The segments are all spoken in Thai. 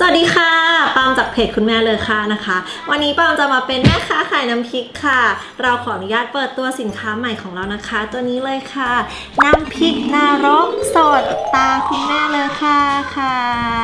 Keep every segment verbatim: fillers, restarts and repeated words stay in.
สวัสดีค่ะปามจากเพจคุณแม่เลยค่ะนะคะวันนี้ปามจะมาเป็นแม่ค้าขายน้ำพริกค่ะเราขออนุญาตเปิดตัวสินค้าใหม่ของเรานะคะตัวนี้เลยค่ะน้ำพริกนรกสดตาคุณแม่เลยค่ะค่ะ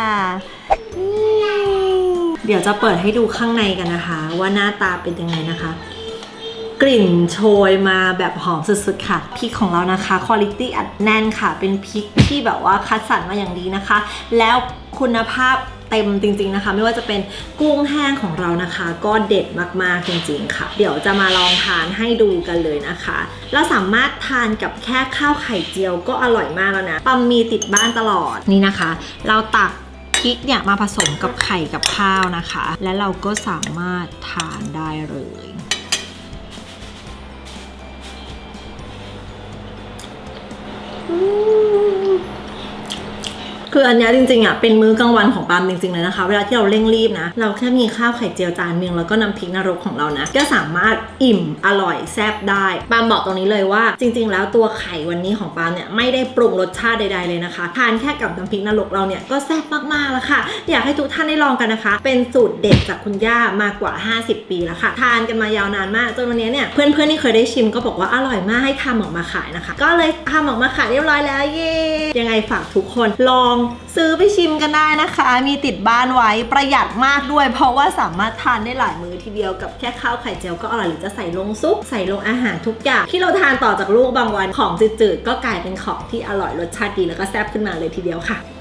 เดี๋ยวจะเปิดให้ดูข้างในกันนะคะว่าหน้าตาเป็นยังไงนะคะกลิ่นโชยมาแบบหอมสุดๆค่ะพริกของเรานะคะคุณภาพอัดแน่นค่ะเป็นพริกที่แบบว่าคัดสรรมาอย่างดีนะคะแล้วคุณภาพเต็มจริงๆนะคะไม่ว่าจะเป็นกุ้งแห้งของเรานะคะก็เด็ดมากๆจริงๆค่ะเดี๋ยวจะมาลองทานให้ดูกันเลยนะคะเราสามารถทานกับแค่ข้าวไข่เจียวก็อร่อยมากแล้วนะปั๊มมีติดบ้านตลอดนี่นะคะเราตักพริกเนี่ยมาผสมกับไข่กับข้าวนะคะและเราก็สามารถทานได้เลยคืออันนี้จริงๆอ่ะเป็นมื้อกลางวันของปามจริงๆเลยนะคะเวลาที่เราเร่งรีบนะเราแค่มีข้าวไข่เจียวจานนึงแล้วก็น้ำพริกนรกของเรานะก็สามารถอิ่มอร่อยแซ่บได้ปามบอกตรงนี้เลยว่าจริงๆแล้วตัวไข่วันนี้ของปามเนี่ยไม่ได้ปรุงรสชาติใดๆเลยนะคะทานแค่กับน้ำพริกนรกเราเนี่ยก็แซ่บมากๆแล้วค่ะอยากให้ทุกท่านได้ลองกันนะคะเป็นสูตรเด็ดจากคุณย่ามากกว่าห้าสิบปีแล้วค่ะทานกันมายาวนานมากจนวันนี้เนี่ยเพื่อนๆที่เคยได้ชิมก็บอกว่าอร่อยมากให้ทำออกมาขายนะคะก็เลยทำออกมาขายเรียบร้อยแล้วเย้ยังไงฝากทุกคนลองซื้อไปชิมกันได้นะคะมีติดบ้านไว้ประหยัดมากด้วยเพราะว่าสามารถทานได้หลายมื้อทีเดียวกับแค่ข้าวไข่เจียวก็อร่อยหรือจะใส่ลงซุปใส่ลงอาหารทุกอย่างที่เราทานต่อจากลูกบางวันของจืดๆก็กลายเป็นของที่อร่อยรสชาติดีแล้วก็แซ่บขึ้นมาเลยทีเดียวค่ะ